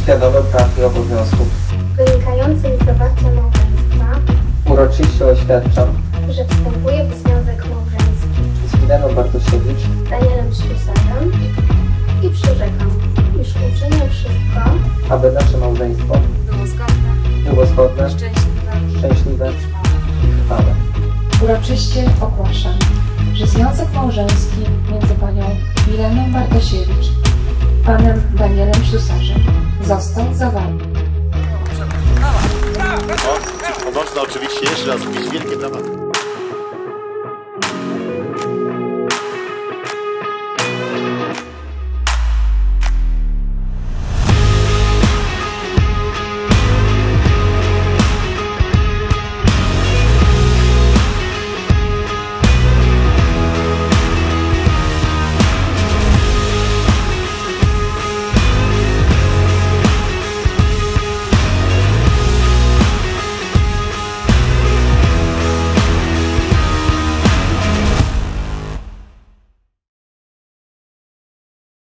świadomy praw i obowiązków wynikających z zawarcia małżeństwa, uroczyście oświadczam, że wstępuję w związek małżeński z Mileną Bartosiewicz, Danielem Ślusarzem i przyrzekam, iż uczynię wszystko, aby nasze małżeństwo było zgodne, szczęśliwe i trwałe. Uroczyście ogłaszam, że związek małżeński między panią Mileną Bartosiewicz i panem Danielem Ślusarzem został zawarty. Można oczywiście jeszcze raz wbić wielkie brawa.